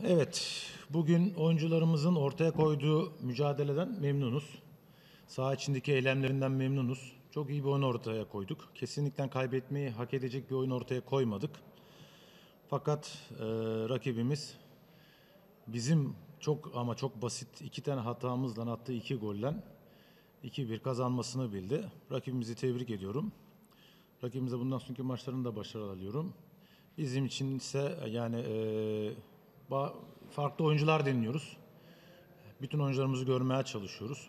Evet, bugün oyuncularımızın ortaya koyduğu mücadeleden memnunuz. Saha içindeki eylemlerinden memnunuz. Çok iyi bir oyun ortaya koyduk. Kesinlikle kaybetmeyi hak edecek bir oyun ortaya koymadık. Fakat rakibimiz bizim çok ama çok basit iki tane hatamızla attığı iki golle 2-1 kazanmasını bildi. Rakibimizi tebrik ediyorum. Rakibimize bundan sonraki maçlarında da başarılar diliyorum. Bizim için ise yani farklı oyuncular deniyoruz. Bütün oyuncularımızı görmeye çalışıyoruz.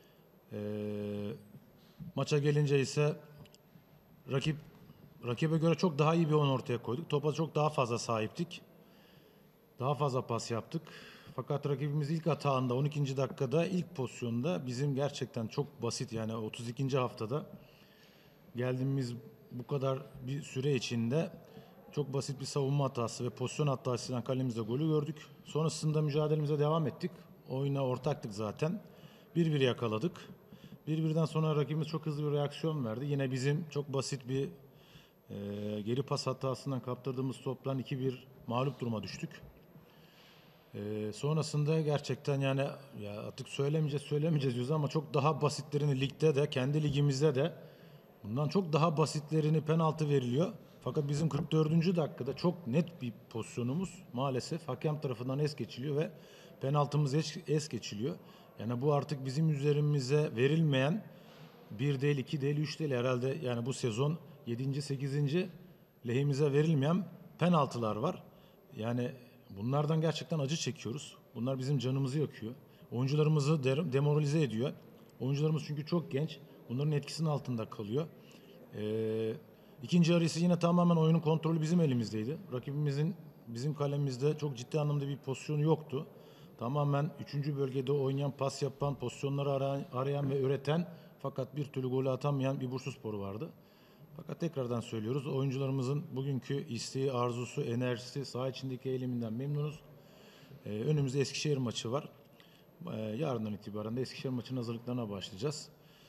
Maça gelince ise rakip rakibe göre çok daha iyi bir oyun ortaya koyduk. Topa çok daha fazla sahiptik. Daha fazla pas yaptık. Fakat rakibimiz ilk atağında 12. dakikada ilk pozisyonda bizim gerçekten çok basit yani 32. haftada geldiğimiz bu kadar bir süre içinde çok basit bir savunma hatası ve pozisyon hatasıyla kalemizde golü gördük. Sonrasında mücadelemize devam ettik. Oyuna ortaktık zaten. 1-1 yakaladık. 1-1'den sonra rakibimiz çok hızlı bir reaksiyon verdi. Yine bizim çok basit bir geri pas hatasından kaptırdığımız toplan 2-1 mağlup duruma düştük. Sonrasında gerçekten yani ya artık söylemeyeceğiz diyoruz ama çok daha basitlerini ligde de kendi ligimizde de bundan çok daha basitlerini penaltı veriliyor. Fakat bizim 44. dakikada çok net bir pozisyonumuz maalesef hakem tarafından es geçiliyor ve penaltımız es geçiliyor. Yani bu artık bizim üzerimize verilmeyen bir değil, iki değil, üç değil herhalde yani bu sezon 7. 8. lehimize verilmeyen penaltılar var. Yani bunlardan gerçekten acı çekiyoruz. Bunlar bizim canımızı yakıyor. Oyuncularımızı demoralize ediyor. Oyuncularımız çünkü çok genç. Bunların etkisinin altında kalıyor. İkinci yarısı yine tamamen oyunun kontrolü bizim elimizdeydi. Rakibimizin bizim kalemizde çok ciddi anlamda bir pozisyonu yoktu. Tamamen 3. bölgede oynayan, pas yapan, pozisyonları arayan ve üreten fakat bir türlü golü atamayan bir Bursaspor vardı. Fakat tekrardan söylüyoruz. Oyuncularımızın bugünkü isteği, arzusu, enerjisi, saha içindeki eğiliminden memnunuz. Önümüzde Eskişehir maçı var. Yarından itibaren de Eskişehir maçının hazırlıklarına başlayacağız.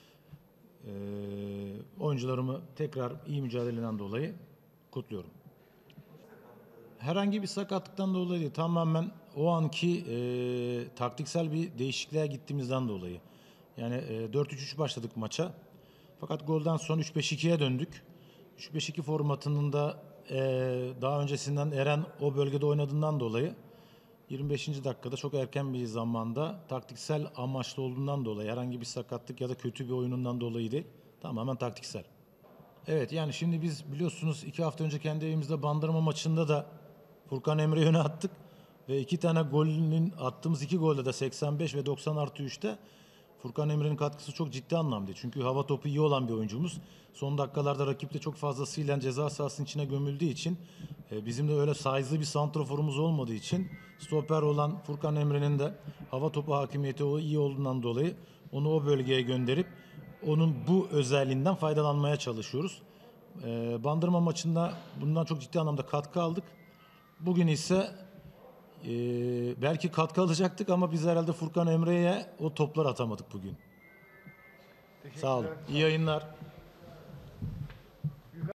Oyuncularımı tekrar iyi mücadeleden dolayı kutluyorum. Herhangi bir sakatlıktan dolayı değil, tamamen o anki taktiksel bir değişikliğe gittiğimizden dolayı. Yani 4-3-3 başladık maça. Fakat golden sonra 3-5-2'ye döndük. 3-5-2 formatının da daha öncesinden Eren o bölgede oynadığından dolayı 25. dakikada çok erken bir zamanda taktiksel amaçlı olduğundan dolayı herhangi bir sakatlık ya da kötü bir oyunundan dolayı değil. Tamamen taktiksel. Evet yani şimdi biz biliyorsunuz 2 hafta önce kendi evimizde Bandırma maçında da Furkan Emre'yi öne attık. Ve 2 tane golünün attığımız 2 golde de 85 ve 90+3'te Furkan Emre'nin katkısı çok ciddi anlamda. Çünkü hava topu iyi olan bir oyuncumuz. Son dakikalarda rakip de çok fazlasıyla ceza sahasının içine gömüldüğü için bizim de öyle size'lı bir santraforumuz olmadığı için stoper olan Furkan Emre'nin de hava topu hakimiyeti iyi olduğundan dolayı onu o bölgeye gönderip onun bu özelliğinden faydalanmaya çalışıyoruz. Bandırma maçında bundan çok ciddi anlamda katkı aldık. Bugün ise belki katkı alacaktık ama biz herhalde Furkan Emre'ye o toplar atamadık bugün. Sağ olun. İyi yayınlar.